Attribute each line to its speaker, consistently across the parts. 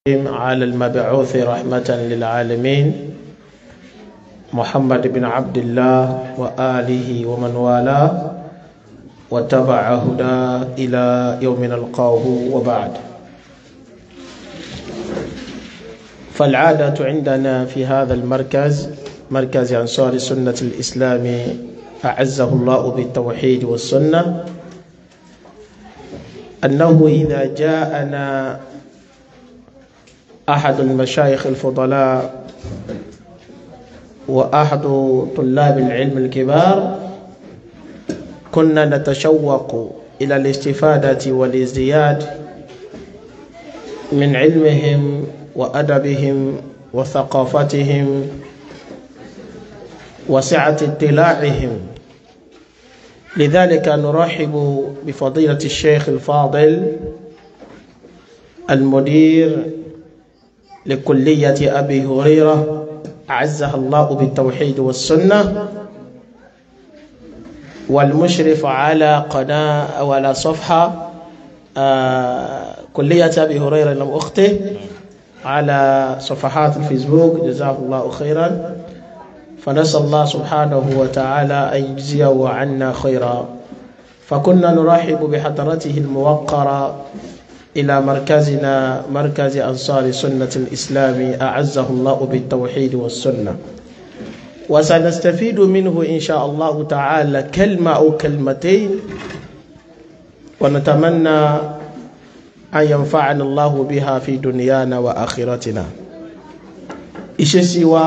Speaker 1: على المبعوث رحمة للعالمين محمد بن عبد الله وآله ومن والاه وتبع هداه إلى يوم نلقاه وبعد. فالعادة عندنا في هذا المركز، مركز أنصار سنة الإسلام أعزه الله بالتوحيد والسنة، أنه إذا جاءنا أحد المشايخ الفضلاء وأحد طلاب العلم الكبار كنا نتشوق إلى الاستفادة والازدياد من علمهم وأدبهم وثقافتهم وسعة اطلاعهم. لذلك نرحب بفضيلة الشيخ الفاضل المدير لكلية أبي هريرة أعزها الله بالتوحيد والسنة، والمشرف على قناة ولا صفحة كلية أبي هريرة لم أخطئ على صفحات الفيسبوك، جزاه الله خيرا. فنسأل الله سبحانه وتعالى أن يجزيه عنا خيرا. فكنا نرحب بحضرته الموقرة إلى مركزنا، مركز أنصار سنة الإسلام أعزه الله بالتوحيد والسنة، وسنستفيد منه إن شاء الله تعالى كلمة أو كلمتين، ونتمنى أن ينفعنا الله بها في دنيانا وآخرتنا. ìṣesí wa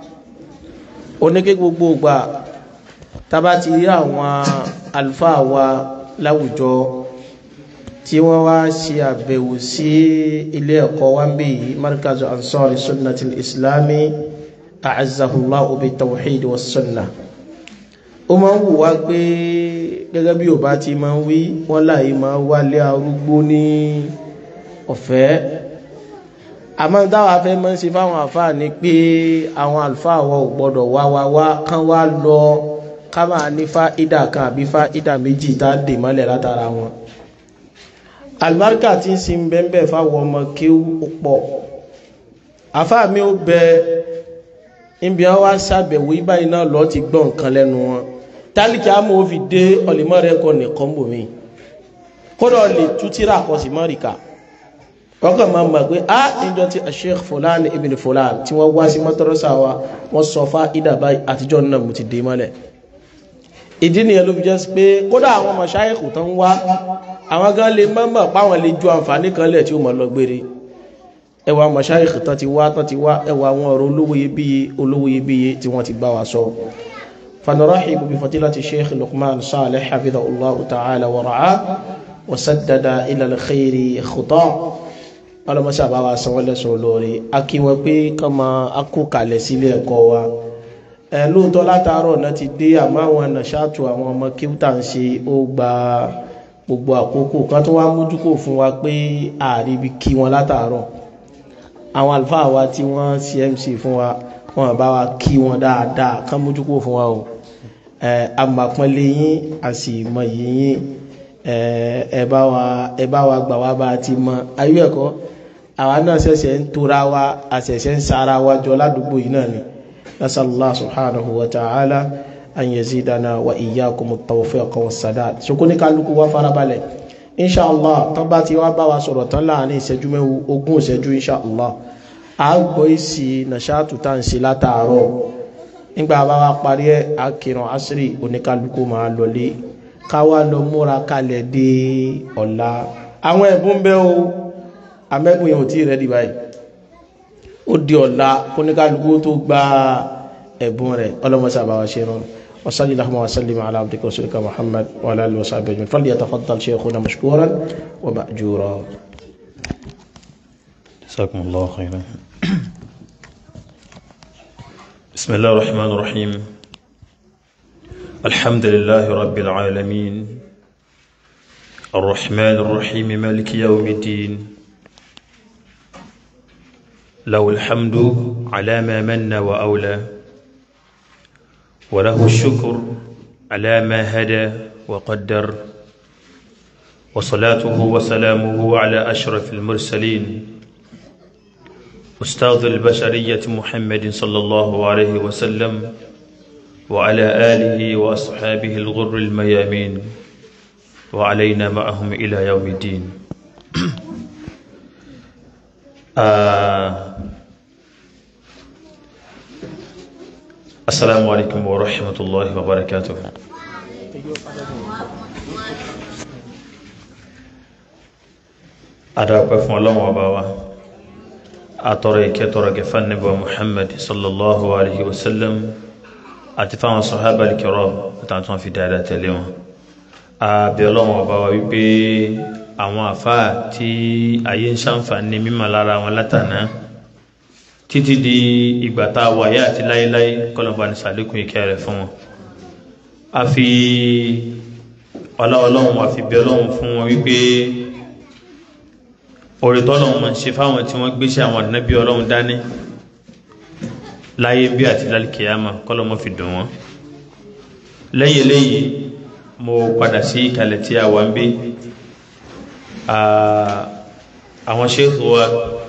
Speaker 1: oníkẹ́ gbogbo ìgbà tá bá ti rí àwọn àlùfáà wa láwùjọ tí wọ́n wá ṣe àbẹ̀wò sí ilé ẹ̀kọ́ wa ń bí yìí, markazu ansari sunnati islami a'azzahullahu bi tawhid wa sunna. ó máa ń wù wá pé gẹ́gẹ́ bí ò bá ti máa ń wí wọ́n láì máa wálé arúgbó ní ọ̀fẹ́. àmọ́ dáwà fẹ́ máa ń ṣe fáwọn àfáà ní pé àwọn àlùfáà wa ò gbọ́dọ̀ wá kán wá lọ ká máa ní fáídà kan àbí fáídà méjì tá dè mọ́lẹ̀ látara wọn. albarka tí ń sin bẹ́ẹ̀ fáwọn ọmọ kí ó pọ̀. àfáà mi ó bẹ níbi wọ́n wá ṣàbẹ̀wò ìbáyìí náà lọ ti gbọ́ nǹkan lẹ́nu wọn. tálíkì àmọ́ ó fi dé ọ̀lẹ́mọ́ rẹ̀ kọ́ nìkan bò mí kódà lè tú tíra kọ́ sí mọ́ríkà. wọ́n kàn máa mọ̀ pé níjọ́ tí Sheikh Fulani ibn Fulani tí wọ́n wá sí mọ́tọ́rọ́sà wa wọ́n sọ fáídà báyìí àtijọ́ náà mo ti dé mọ́lẹ̀. ìdí nìyẹn ló fi jẹ́ pé kódà àwọn mọ̀ṣáyẹ̀kù tán wá àwọn gan lè mọ̀ páwọn lè ju àǹfààní kan lẹ̀ tí ó mọ̀ lọ gbére. ẹwà mọ̀ṣáyẹ̀kù tán ti wá ẹwà àwọn ọ̀rọ̀ olówó iyebíye tí wọ́n ti bá wa sọ. fanarahibu bi fadilati Sheikh Luqman Salih hafidhahullahu ta'ala wa ra'ah wa saddada ila al-khayri khuta. ọlọ́mọṣà bá wa sanwó lẹ́sùn olóore. akíwọ́ pé kọ́mọ akókalẹ̀ sílé ẹ̀kọ́ wa. lóòótọ́ látàárọ̀ náà ti dé, àmọ́ àwọn nàṣàtù àwọn ọmọ kíútà ń ṣe ó gba gbogbo àkókò kan tó wá mójúkò fún wa pé àríbi kí wọn látàárọ̀. àwọn àlùfáà wa tí wọ́n CMC fún wa wọ́n bá wa kí wọn dáadáa kán mójúkò fún wa o. àmàpọ́nlé yín àsì mọ̀ yín ẹ bá wa gbà wá bá ti mọ ayé ẹ̀kọ́. àwa náà ṣẹ̀ṣẹ̀ ń tora wa àṣẹ̀ṣẹ̀ ń sara wa jọ ládùúgbò yìí náà ni. nasallallahu subhanahu wa ta'ala an yazidana wa iyyakum at-tawfiq was-sadad. sokoni kálukú wa farabalẹ̀ inshallah tán bá ti wá bá wa sọ̀rọ̀ tán láàrin ìṣẹ́jú ogún ìṣẹ́jú inshallah a gbọ́ ìsì nàṣàtù tá ń ṣe látàárọ̀. nígbà bá wa parí ẹ̀ akìrán asiri oníkálukú máa lọlé káwá lọ múra kalẹ̀ dé ọ̀la. àwọn ẹ̀bùn bẹ́ o amẹ́bùn yẹn ò tí rẹ̀ dì báyìí, ó di ọ̀la oníkálukú tó gba ẹ̀bùn rẹ̀. ọlọ́mọṣà bá wa ṣe rán. وصلى اللهم وسلم على عبدك ورسولك محمد وعلى اله وصحبه اجمعين. فليتفضل شيخنا مشكورا ومأجورا.
Speaker 2: جزاكم الله خيرا. بسم الله الرحمن الرحيم. الحمد لله رب العالمين الرحمن الرحيم مالك يوم الدين له الحمد على ما من وأولى وله الشكر على ما هدى وقدر وصلاته وسلامه على أشرف المرسلين أستاذ البشرية محمد صلى الله عليه وسلم وعلى آله وأصحابه الغر الميامين وعلينا معهم إلى يوم الدين. السلام عليكم ورحمة الله وبركاته. أدعوكم فún Ọlọ́run Ọba wa, atọrọ ìkẹ́ tọrọ gẹ̀fà Ànábì Muhammad sallallahu alaihi wasallam àti fáwọn sàhábà al-kiram àtàwọn tó fi dáadáa tẹ̀lé wọn. Àbẹ̀ Ọlọ́run Ọba wa wípé àwọn àfáà tí ayé ń ṣàǹfààní mímọ̀ lára wọn látàná títí di ìgbà tá a wáyé àti láéláé kọ́lọ̀bá ní sàlékún ìkẹ́ rẹ̀ fún wọn. A fi Ọlọ́run a fi bẹ̀ Ọlọ́run fún wọn wípé orí tọ́lọ́run máa ń ṣe fáwọn tí wọ́n gbéṣẹ́ àwọn ànábì Ọlọ́run dání láyé bí àti lálkìyámà kọ́lọ́mọ́ fi dùn wọ́n. Lẹ́yìn eléyìí mo padà sí ìkàlẹ̀ tí a wà ń bí àwọn ṣéèkù wa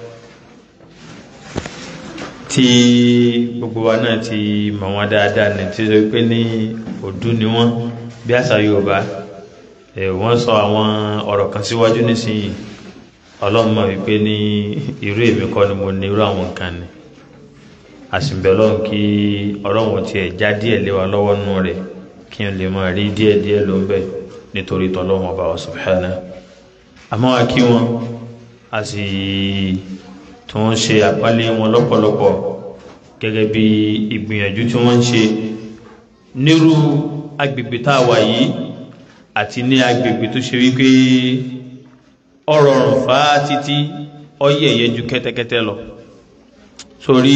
Speaker 2: tí gbogbo wa náà ti mọ̀ wọ́n dáadáa ní tí ó pé ní òdú ni wọ́n bí àṣà Yorùbá wọ́n sọ àwọn ọ̀rọ̀ kan síwájú nísìnyí. Ọlọ́run mọ̀ wípé ní irú èmi kọ́ ni mo ní irú àwọn nǹkan ni àsìbẹ̀ Ọlọ́run kí Ọlọ́run ti ẹ̀ já díẹ̀ lé wa lọ́wọ́ nù rẹ̀ kí n lè máa rí díẹ̀ ló ń bẹ̀ nítorí tọ́lọ́run Ọba wa subhanahu. Àmọ́ wa kí wọn a sì tí wọ́n ṣe àpálẹ̀ wọn lọ́pọ̀lọpọ̀ gẹ́gẹ́ bí ìgbìyànjú tí wọ́n ń ṣe nírú agbègbè tá a wà yìí àti ní agbègbè tó ṣe wípé ọ̀rọ̀ ọ̀rùn fà á títí ọyẹ̀yẹ ju kẹ́tẹ́kẹ́tẹ́ lọ. Sórí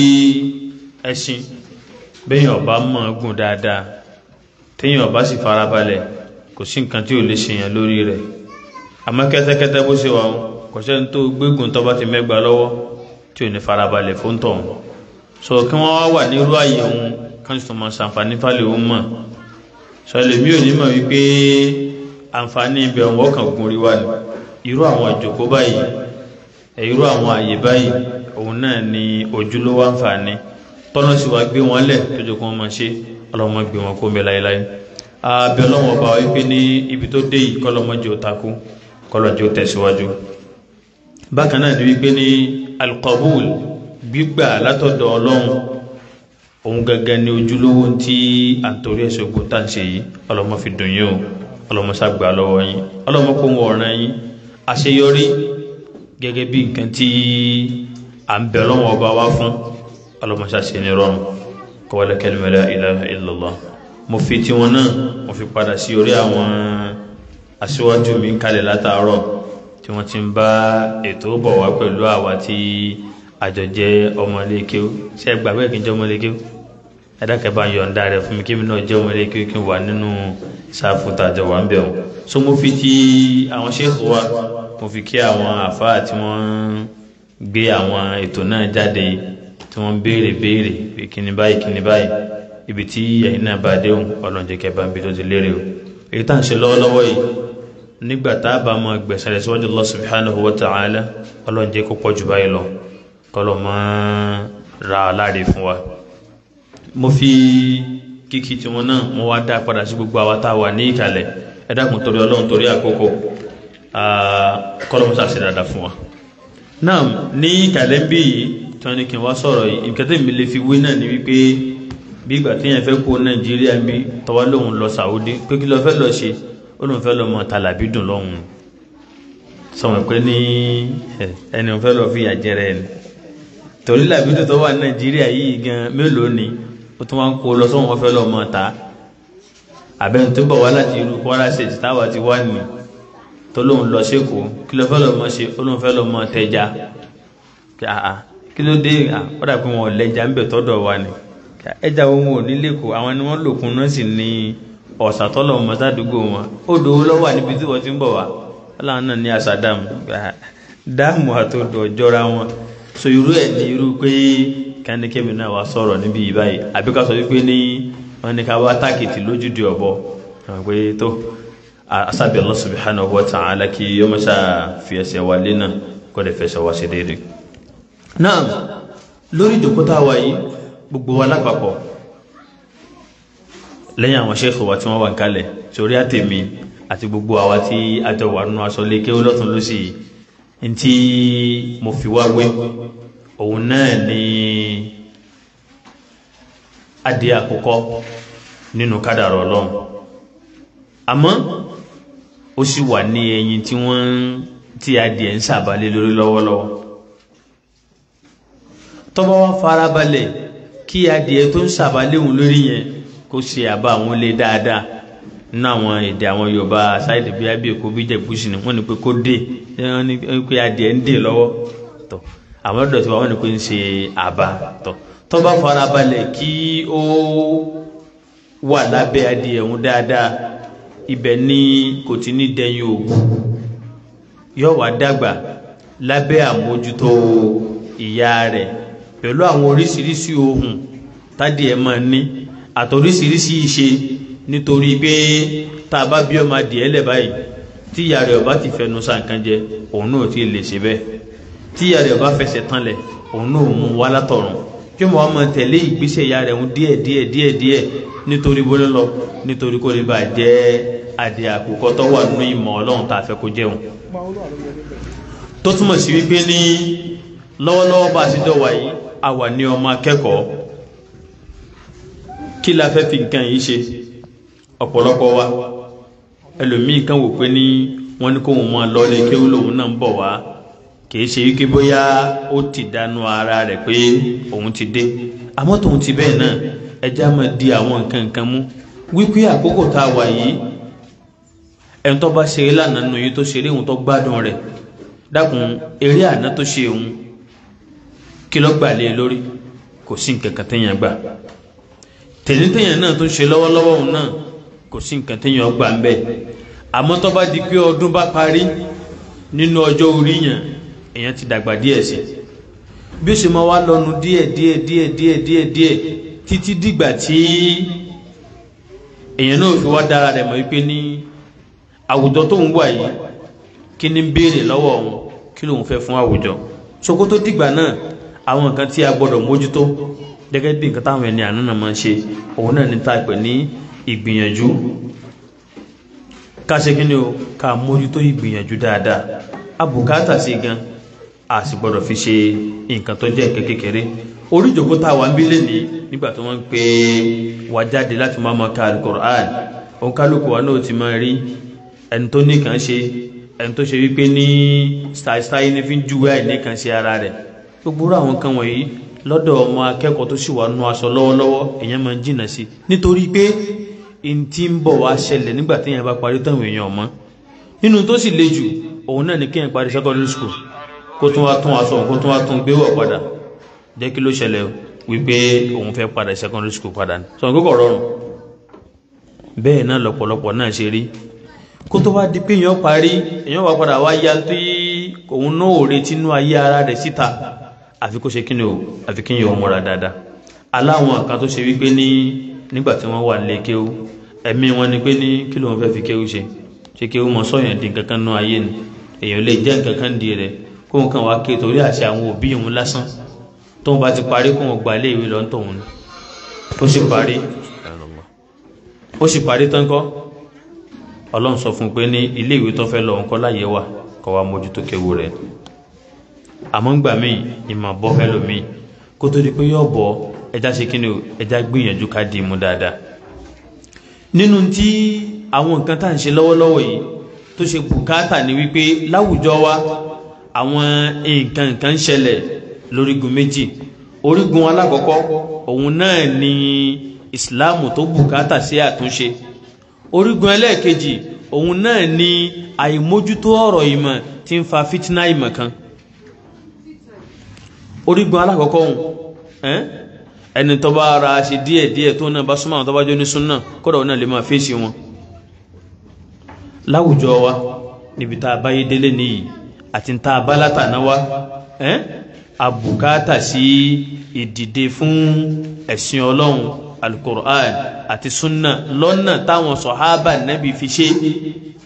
Speaker 2: ẹṣin bẹ́yìn ọba mọ̀ gùn dáadáa téyìn ọba sì farabalẹ̀ kò sí nǹkan tí ò lè ṣèyàn lórí rẹ̀. Àmọ́ kẹ́tẹ́kẹ́tẹ́ bó ṣe wà wọn kò sẹ́ni tó gbégùn tó bá ti mẹ́gbàá lọ́wọ́ tí ò ní farabalẹ̀ fún tọ̀hún. Sọ kí wọ́n wá wà nírú àyè òun kan sì tó máa ṣàǹfààní fálẹ̀ òun mọ̀. Sọ ẹlòmíì ò ní mọ̀ wípé àǹfààní ibẹ̀ wọn kàn gun rí wà ní irú àwọn ìjòkó báyìí irú àwọn àyè báyìí òun náà ni ojúlówó àǹfààní tọ́nà sì wá gbé wọn lẹ̀ tó jẹ́ kó wọ́n máa ṣe. Ọlọ́mọ gbé wọn kó mẹ́ láéláé. Àbẹ̀ Ọlọ́run Ọba wípé ní ibi tó dé yìí kọ́lọ́mọ jẹ́ ó takú kọ́lọ́ jẹ́ ó tẹ̀síwájú. Bákan náà ni wípé ní alqabul gbígbà látọ̀dọ̀ Ọlọ́run òun gangan ni ojúlówó tí à ń torí ẹ̀ṣọ́ ogun tá à ń ṣe yìí. Ọlọ́mọ fi dùn yín o, Ọlọ́mọ ṣàgbà lọ́wọ́ yín, Ọlọ́mọ kó wọn ọ̀ràn yín àṣeyọrí gẹ́gẹ́ bí nǹkan tí à ń bẹ̀ Ọlọ́run Ọba wá fún. Ọlọ́mọ ṣàṣe ní rọrùn qawla kalima la ilaha illallah. Mo fi tí wọn náà mo fi padà sí orí àwọn aṣíwájú mi kalẹ̀ látàárọ̀ tí wọ́n ti ń bá ètò bọ̀ wá pẹ̀lú àwa tí àjọ jẹ́ ọmọlékéw. Ṣé ẹ gbàgbé kí n jẹ́ ọmọlékéw? Ẹ dákẹ́ bá ń yọ̀ǹda rẹ̀ fún mi kí mi náà jẹ́ ọmọlékéw kí n wà nínú sáfù tàjọ wà ń bẹ̀ wọ́n. So mo fi ti àwọn ṣéèkù wa mo fi kí àwọn àfáà tí wọ́n gbé àwọn ètò náà jáde tí wọ́n béèrè pé kíni báyìí ibi tí ẹ̀yin náà bá dé òun Ọlọ́run jẹ́ kẹ́ bá ń bí tó ti lérè o. Èyí tá à ń ṣe lọ́wọ́lọ́wọ́ yìí nígbà tá a bá mọ gbẹ̀sẹ̀ rẹ̀ síwájú Allah subhanahu wa ta'ala Ọlọ́run jẹ́ kó pọ̀ jù báyìí lọ kọ́lọ́ mọ́ ra aláàrẹ fún wa. Mo fi kíkí tí wọn náà mo wá dá padà sí gbogbo àwa tá a wà ní ìkàlẹ̀. Ẹ dákun torí Ọlọ́run torí àkókò kọ́lọ́ mọ́ sàṣẹ dáadáa fún wa. Náà ní ìkàlẹ̀ ń bí yìí tí wọ́n ní kí n wá sọ̀rọ̀ yìí nǹkan tí mi lè fi wé náà ni wípé bí ìgbà téèyàn fẹ́ kó Nàìjíríà bí tọwọ́ lòun lọ Saudi pé kí ló fẹ́ lọ ṣe ó lòun fẹ́ lọ mọ tàlàbí dùn lọ́hùn sọmọ pé ní ẹni òun fẹ́ lọ fi àjẹrẹ ẹni torí làbídùn tó wà Nàìjíríà yìí gan mélòó ni ó tún wá ń kó lọ sọ́wọ́n wọn fẹ́ lọ mọ ta àbẹ́ni tó bọ̀ wá láti irú Kwara State táwa ti wá nì tó lòun lọ sẹ́kọ̀ọ́ kí ló fẹ́ lọ mọ ṣe ó lòun fẹ́ lọ mọ tẹja kí ló dé ó dà pé wọn ò lẹ́jà ń bẹ̀ tọ́dọ̀ wa ni ẹja ohun ò nílé kó àwọn ni wọ́n lòkun náà sì ní ọ̀sà tọ́lọ̀ mọ́sádùúgbò wọn ó dòwó lọ́wọ́ níbi tí wọ́n ti ń bọ̀ wá ọlọ́run náà ní àṣà dáàmù àtòdò ọjọ́ra wọn so irú ẹ̀ ní irú pé kánikẹ́mi náà wá sọ̀rọ̀ níbi ìbáyìí àbí ká sọ wípé ní wọ́n ní ká wá tákìtì lójúde ọ̀bọ pé tó asábì Allah subhanahu wa ta'ala kí yóò mọ́ṣá fi ẹsẹ̀ wa lé náà kó lè fẹsẹ̀ wá ṣe déédéé. náà lórí ìdòkótà wa yìí gbogbo wa lápapọ̀ lẹ́yìn àwọn sheikh wa tí wọ́n wà kalẹ̀ sórí àtẹ̀mí àti gbogbo àwa tí a jọ wà nínú aṣọ lé kéwú lọ́tún lọ́sì yìí tí mo fi wá wé òun náà ni adé àkọ́kọ́ nínú kádàrá Ọlọ́run àmọ́ ó sì wà ní ẹyin tí adìẹ ń sàbálẹ̀ lórí lọ́wọ́lọ́wọ́ tọ́ba wá farabalẹ̀ kí adìẹ tó ń sàbálẹ̀ òun lórí yẹn kó ṣe àbá àwọn ilé dáadáa nínú àwọn èdè àwọn Yorùbá sáìdì bí abẹ́ èkó bí jẹ̀gbúsì ni wọ́n ní pé kó dé wọ́n ní pé adìẹ ń dè lọ́wọ́ tọ́ àwọn ọ̀dọ̀ tí wọ́n ní pé ń ṣe àbá tọ́ tọ́ba farabalẹ̀ kí ó wà lábẹ́ adìẹ òun dáadáa ibẹ̀ ni kò ti ní dẹ̀yìn ògùn yóò wá dàgbà lábẹ́ àmójútó ìyá rẹ̀ pẹ̀lú àwọn oríṣiríṣi ohun tádìẹ máa ní àtòríṣiríṣi ìṣe nítorí pé tá a bá bí ọmọ adìẹ lẹ̀ báyìí tí ìyá rẹ̀ ọba ti fẹnu sa nǹkan jẹ òun náà ti lè ṣe bẹ́ẹ̀ tí ìyá rẹ̀ ọba fẹsẹ̀ tán lẹ̀ òun náà mú wá látọ̀run kí wọ́n wá máa tẹ̀lé ìgbésẹ̀ ìyá rẹ̀ ń díẹ̀ nítorí bó lọ nítorí kó lè bá jẹ́ adìẹ àkùkọ tó wà nínú ìmọ̀ Ọlọ́run tá a fẹ́ kó jẹun tó túmọ̀ sí wípé ní lọ́wọ́lọ́wọ́ bá a ti dọ̀wà yìí a wà ní ọmọ akẹ́kọ̀ọ́ kí la fẹ́ fi nǹkan yìí ṣe ọ̀pọ̀lọpọ̀ wa ẹlòmíì kan wò pé ní wọ́n ní kóun máa lọ lé kéwú lòun náà ń bọ̀ wá kì í ṣe wípé bóyá ó ti dánú ara rẹ̀ pé òun ti dé àmọ́ tóun ti bẹ́ẹ̀ náà ẹja máa di àwọn nǹkan mú wípé àkókò tá a wà yìí ẹni tó bá ṣeré lánàá nù yìí tó ṣeré òun tó gbádùn rẹ̀ dákun eré àná tó ṣe òun kí ló gbà lé lórí kò sí nǹkan kan téèyàn gbà tèyàn náà tó ṣe lọ́wọ́lọ́wọ́ òun náà kò sí nǹkan téèyàn gbà ń bẹ̀ àmọ́ tó bá di pé ọdún bá parí nínú ọjọ́ orí yẹn èèyàn ti dàgbà díẹ̀ sí bí ó ṣe máa wá lọ́nu díẹ̀ títí dìgbà tí èèyàn náà fi wá dára rẹ̀ mọ̀ wípé ní àwùjọ tó ń wà yìí kí ni ń béèrè lọ́wọ́ òun kí lòun fẹ́ fún àwùjọ ṣòkó tó dìgbà náà àwọn nǹkan tí a gbọ́dọ̀ mójútó gẹ́gẹ́ bí nǹkan táwọn ẹni àná náà máa ń ṣe òun náà ní tàpẹ ní ìgbìyànjú ká ṣe kí ni o ká mójútó ìgbìyànjú dáadáa abùkátà sí gan a sì gbọ́dọ̀ fi ṣe nǹkan tó jẹ́ nǹkan kékeré orí ìjòkó tá a wà ń bí lẹ́nìí nígbà tó wọ́n ń pe wá jáde láti máa ka Al-Qur'an òun kálukú wa náà ti máa rí ẹni tó ní kàn ṣe ẹni tó ṣe wípé ní style ní fi ń júwé àìní kàn ṣe ara rẹ̀ gbogbo àwọn nǹkan wọ̀nyí lọ́dọ̀ ọmọ akẹ́kọ̀ọ́ tó sì wà nú aṣọ lọ́wọ́lọ́wọ́ èèyàn máa ń jìnnà sí nítorí pé n tí ń bọ̀ wá ṣẹlẹ̀ nígbà téèyàn bá parí táwọn èèyàn mọ́ nínú tó sì le jù òun náà ní kéèyàn parí secondary school kó tún wá tún aṣọ kó tún wá tún gbé wọ̀ padà jẹ́ kí ló ṣẹlẹ̀ wípé òun fẹ́ padà secondary school padà ní sọ̀rọ̀ kókò rọrùn bẹ́ẹ̀ náà lọ́pọ̀lọpọ̀ náà ṣe rí kó tó wá di pé èèyàn parí èèyàn wá padà wá yá tí òun náà ò retí inú ayé ara rẹ̀ síta àfi kó ṣe kí ni o àfi kí yẹn ò múra dáadáa aláwọn kan tó ṣe wípé ní nígbà tí wọ́n wà nílé kéwú ẹ̀mí wọn ni pé ní kí ló ń fẹ́ fi kéwú ṣe kéwú mọ sọ́yàn di nǹkan kan nú ayé ni èèyàn lè jẹ́ nǹkan kan di rẹ̀ kó nǹkan wá ké torí àṣẹ àwọn òbí òun lásán tóun bá ti parí kó wọn gba ilé ìwé lọ tóun ni ó sì parí tán kọ́ Ọlọ́run sọ fún un pé ní ilé ìwé tó fẹ́ lọ nǹkan láyé wà kó wá mójútó kéwú rẹ̀ àmọ́ ń gbà míì ìmọ̀ bọ́ ẹlòmíì kó tó di pé yóò bọ́ ẹja ṣe kí ni o ẹja gbìyànjú ká di mú dáadáa nínú tí àwọn nǹkan tá à ń ṣe lọ́wọ́lọ́wọ́ yìí tó ṣe bùkátà ni wípé láwùjọ wa àwọn nǹkan ń ṣẹlẹ̀ lórígun méjì orígun alákọ̀ọ́kọ́ òun náà ni ìsìláàmù tó bùkátà sí àtúnṣe orígun ẹlẹ́ẹ̀kejì òun náà ni àìmójútó ọ̀rọ̀ ìmọ̀ tí ń fa fìtínà ìmọ̀ kan orígun alákọ̀ọ́kọ́ òun ẹni tó bá ara ṣe díẹ̀díẹ̀ tó náà bá súnmọ́ àwọn tó bá jọ ní súnnà kódà òun náà lè máa fèsì wọn láwùjọ wa níbi tá a báyé délé nìyí àti tá a bá látàná wa àbùkátà sí ìdìde fún ẹ̀sìn Ọlọ́run Al-Qur'an àti súnnà lọ́nà táwọn sọ̀hábà Nábì fi ṣe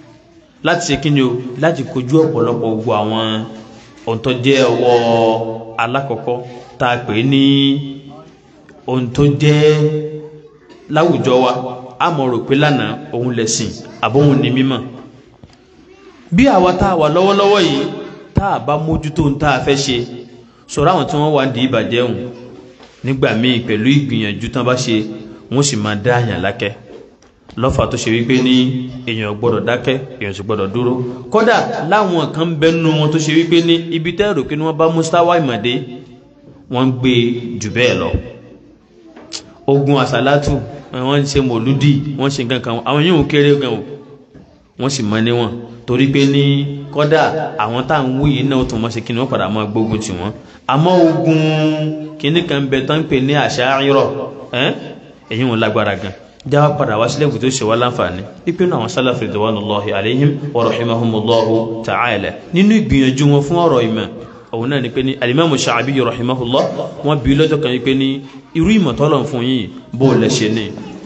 Speaker 2: láti ṣe kíni o láti kojú ọ̀pọ̀lọpọ̀ gbogbo àwọn ohun tó jẹ́ ọwọ́ alákọ̀ọ́kọ́ tá a pè ní ohun tó jẹ́ láwùjọ wa a mọ̀ rò pé lánàá òun lẹ̀sìn àbóhun ní mímọ̀ bí àwa tá a wà lọ́wọ́lọ́wọ́ yìí tá a bá mójútó ohun tá a fẹ́ ṣe sọ̀rọ̀ àwọn tí wọ́n wà ní ìbàjẹ́ òun nígbà míì pẹ̀lú ìgbìyànjú tán bá ṣe wọ́n sì máa dá àyàn lákẹ́ lọ́fà tó ṣe wípé ní èèyàn gbọ́dọ̀ dákẹ́ èèyàn sì gbọ́dọ̀ dúró kódà láwọn kan bẹnu wọn tó ṣe wípé ní ibi tẹ́rù kí ni wọ́n bá mustawa ìmọ̀dé wọ́n gbé jù bẹ́ẹ̀ lọ ogun àsálátù wọ́n ń ṣe mọ̀lúdì wọ́n ṣe nǹkan kan àwọn yóò kéré gan o wọ́n sì mọ níwọ̀n torí pé ní kódà àwọn tá à ń wú yìí náà tó mọ̀ ṣe kí ni wọ́n padà máa gbógun tì wọ́n àmọ́ ogun kíní kan bẹ tán ń pè ní àṣàírọ̀ èyí wọn lágbára gan jáwá padà wá sílẹ̀ tó ṣe wá láǹfààní pípín àwọn sálàfù ridwanullahi alayhim wa rahimahumullahu ta'ala nínú ìgbìyànjú wọn fún ọ̀rọ̀ ìmọ̀ òun náà ni pé ní alimamu Sha'bi rahimahullah wọn bí lọ́jọ́ kan yìí pé ní irú ìmọ̀ tọ́lọ̀ fún yìí bó lẹ ṣe ní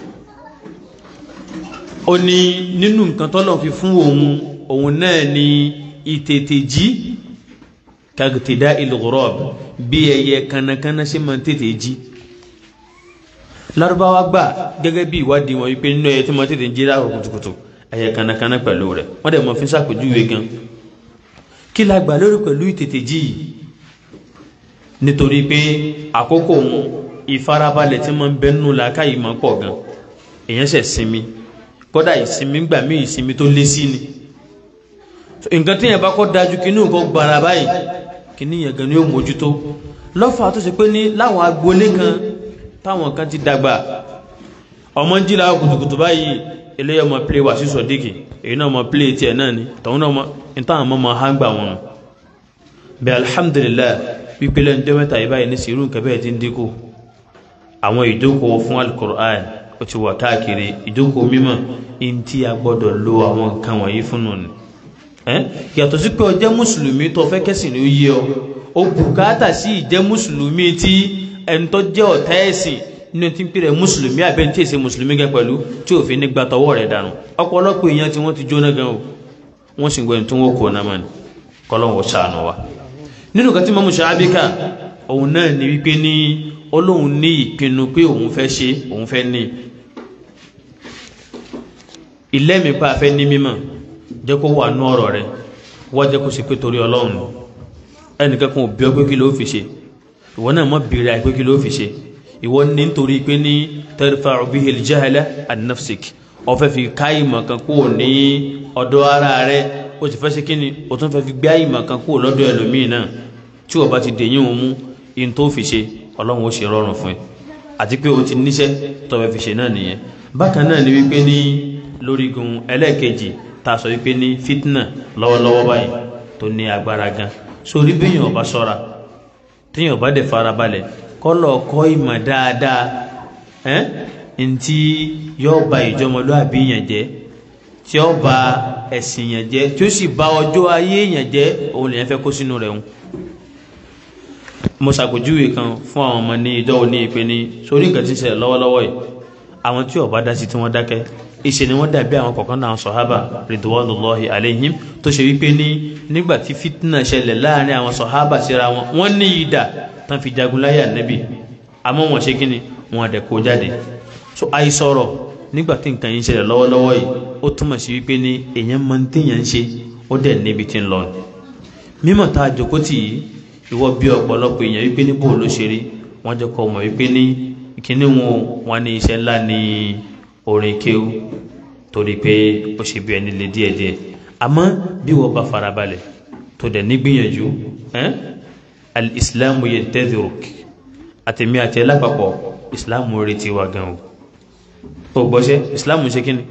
Speaker 2: ó ní nínú nǹkan tọ́lọ̀ fi fún òun náà ni ìtètè jí kagtida il-ghurab bí ẹyẹ kanakana ṣe máa tètè jí Lárúbáwá gbà gẹ́gẹ́ bí ìwádìí wọn wípé nínú ẹyẹ tí máa tètè jí láàárọ̀ kùtùkùtù ẹyẹ kanakana pẹ̀lú rẹ̀ wọ́n dẹ̀ mọ̀ fi ṣàpèjúwe gan kí la gbà lórí pẹ̀lú ìtètè jí nítorí pé àkókò òun ìfarabalẹ̀ tí máa ń bẹ́nu làákàyè máa pọ̀ gan èèyàn ṣẹ̀ sinmi kódà ìsinmi gbà mí ìsinmi tó lé sí ni nǹkan tí yẹn bá kọ́ dájú kí ní nǹkan gbára báyìí kí ní yẹn gan ni ó mójútó lọ́fà tó ṣe pé ní láwọn agboolé kan táwọn kan ti dàgbà ọmọ ń jí láwọn kùtùkùtù báyìí eléyà ọmọ play wà sí sọdíkì èyí náà ọmọ play tiẹ̀ náà ni tàwọn náà ìtàn ọmọ ha ń gbà wọn bẹ́ẹ̀ alhamdulillah pípẹ́lẹ́ ń dẹ́mẹ́ta ìbáyìí ní sírù nǹkan bẹ́ẹ̀ ti ń dínkù àwọn ìjókòó fún al-Qur'an ó ti wà káàkiri ìjókòó mímọ̀ in tí a gbọ́dọ̀ lo àwọn nǹkan wọ̀nyí fún nù ni yàtọ̀ sí pé ó jẹ́ mùsùlùmí tó fẹ́ kẹ́sìn ní ó yé ọ bùkátà sí ìjẹ́ mùsùlùmí tí ẹni tó jẹ́ ọ̀tá ẹ̀sìn nínú tí ń pèrè mùsùlùmí àbẹ́ tí èsè mùsùlùmí gan pẹ̀lú tí ò fi ní gba tọwọ́ rẹ̀ dànù ọ̀pọ̀lọpọ̀ èèyàn tí wọ́n ti jóná gan o wọ́n sì gbẹ̀yìn tí wọ́n kò náà mọ́ni kọ́lọ́wọ́ ṣàánú wa nínú kan tí mọ́mú Ṣàbíkà òun náà ní wípé ní Ọlọ́hun ní ìpinnu pé òun fẹ́ ṣe òun fẹ́ ní ilẹ́mìípa fẹ́ ní mímọ̀ jẹ́ kó wà nú ọ̀rọ̀ rẹ̀ wọ́n jẹ́ kó sì pé torí Ọlọ́run ẹnìkan kan ò bí ọ pé kí ló fi ṣe ìwọ náà mọ́ bèèrè àìpé kí ló fi ṣe ìwọ ní nítorí pé ní tarfa'u bihi al-jahla an nafsik ó fẹ́ fi ká ìmọ̀ kan kúrò ní ọ̀dọ̀ ara rẹ̀ ó ti fẹ́ ṣe kíni ó tún fẹ́ fi gbá ìmọ̀ kan kúrò lọ́dọ̀ ẹlòmíì náà tí ó bá ti dèyìn òun mú in tó fi ṣe Ọlọ́run ó ṣe rọrùn fún ẹ àti pé ó ti níṣẹ́ tó fẹ́ fi ṣe náà nìyẹn bákan náà ni wípé ní lórígun ẹlẹ́ẹ̀kejì tá a sọ wípé ní fitna lọ́wọ́lọ́wọ́ báyìí tó ní agbára gan sórí béèyàn ọba ṣọ́ra téèyàn bá dẹ̀ farabalẹ̀ kọ́lọ̀ kọ́ ìmọ̀ dáadáa ntí yóò ba ìjọmọlúàbí yẹn jẹ́ tí ó ba ẹ̀sìn yẹn jẹ́ tí ó sì ba ọjọ́ ayé yẹn jẹ́ òun lèyàn fẹ́ kó sínú rẹ̀ ń. mo ṣàpèjúwe kan fún àwọn ọmọ ní ìjọ òní ìpè ní sórí nǹkan tí ń ṣẹlẹ̀ lọ́wọ́lọ́wọ́ yìí àwọn tí ó bá dá sí tí wọ́n dákẹ́ ìṣe ni wọ́n dàbí àwọn kọ̀ọ̀kan náà sọ̀hábà ridwanullahi alayhim tó ṣe wípé ní nígbà tí fitna ṣẹlẹ̀ láàrin àwọn sọ̀hábà síra wọn wọ́n ní ìdà tán fi jagun láyé Ànábì àmọ́ wọn ṣe kí ni wọn àdẹ̀ kó jáde so àìsọ̀rọ̀ nígbà tí nǹkan yìí ń ṣẹlẹ̀ lọ́wọ́lọ́wọ́ yìí ó túmọ̀ sí wípé ní èèyàn máa ń téèyàn ń ṣe ó dẹ̀ níbi tí ń lọ mímọ̀ tá a jòkó tì í ìwọ bí ọ̀pọ̀lọpọ̀ èèyàn wípé ní bó ló ṣe rí wọ́n jẹ́ kọ́ mọ̀ wípé ní ìkíní wọn ní iṣẹ́ ńlá ní orin kéwú torí pé ó ṣe bí ẹni lè díẹ̀díẹ̀ àmọ́ bí wọ́n bá farabalẹ̀ tó dẹ̀ nígbìyànjú al-islamu yantadhiruk àtẹ̀mí àti ẹlápapọ̀ islamu retí wa gan o gbọ́ṣẹ́ islamu ṣe kíni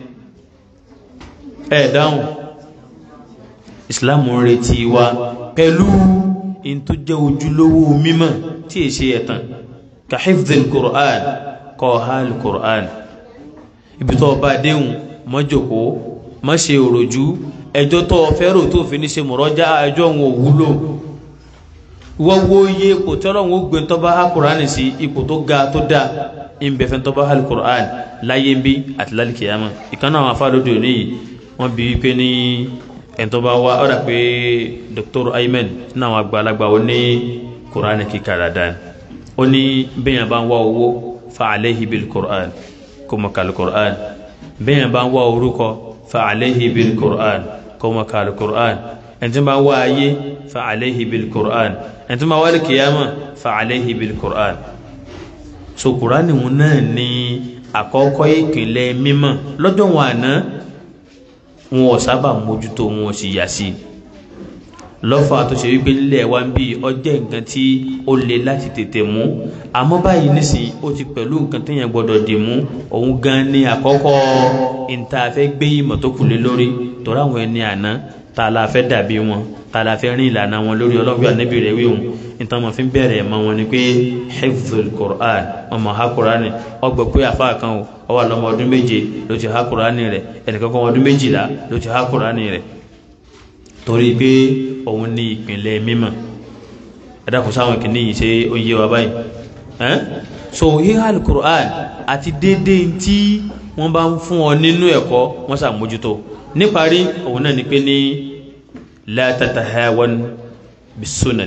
Speaker 2: dáhùn islamu retí wa pẹ̀lú in tó jẹ́ ojúlówó mímọ̀ tí è ṣe ẹ̀tàn ka hifdhil Qur'an qahal Qur'an ibi tó bá déhùn mọ́ jòkó mọ́ ṣe òròjú ẹjọ́ tó fẹ́rò tó fi ní ṣe mọ̀rọ́já ẹjọ́ wọn òwúlò wọ́n wo iye ipò tí Ọlọ́run ó gbé tó bá há Qur'an sí ipò tó ga tó dá ìbẹ̀fẹ́ tó bá há Qur'an láyé ń bí àti lálìkìyàmá ìkànnà àwọn afáròdò ní wọ́n bí wípé ní ẹni tó bá wá ọ̀rà pé Dr. Ayman náà àwọn àgbàlagbà ó ní Qur'an kíkà dáadáa ó ní bẹ́yàn bá ń wá owó fa alayhi bil Qur'an kó máa ka Qur'an bẹ́yàn bá ń wá orúkọ fa alayhi bil Qur'an kó máa ka Qur'an ẹni tí bá ń wá ayé fa alayhi bil Qur'an ẹni tí bá wá kìyàmá fa alayhi bil Qur'an. So Qur'an wọn náà ní àkọ́kọ́ ìpìlẹ̀ mímọ̀ lọ́jọ́ wọn àná wọn ò sábà mójútó wọn sì yà sí lọ́fà tó ṣe wípé nílẹ̀ wa ń bí ọjẹ́ nǹkan tí ó le láti tètè mú àmọ́ báyìí nísìnyí ó ti pẹ̀lú nǹkan téèyàn gbọ́dọ̀ dì mú òun gan ni àkọ́kọ́ ìntàfẹ́ gbé ìmọ̀ tó kù lé lórí torí àwọn ẹni àná ta la fẹ́ dàbí wọn ta la fẹ́ rìn ìlànà wọn lórí ọlọ́gbẹ́ ànábì rẹ̀ wíhùn nítorí wọn fi ń bẹ̀rẹ̀ ẹ̀mọ́ wọn ni pé hifzul Qur'an ọmọ ha Qur'an ọgbọ̀ pé àfa kan ó wà lọ́mọ ọdún 7 ló ti ha Qur'an rẹ̀ ẹnìkan kan ọdún 12 ló ti ha Qur'an rẹ̀ torí pé òun ní ìpìlẹ̀ mímọ̀ ẹ̀dàkùn sáwọn kìíní yìí ṣe ó yé wa báyìí so híhá Qur'an àti dédé tí wọ́n bá ń fún ọ nínú ẹ̀kọ́ wọ́n ṣàmójútó níparí òun náà ni pé ní la tatahawan bisunan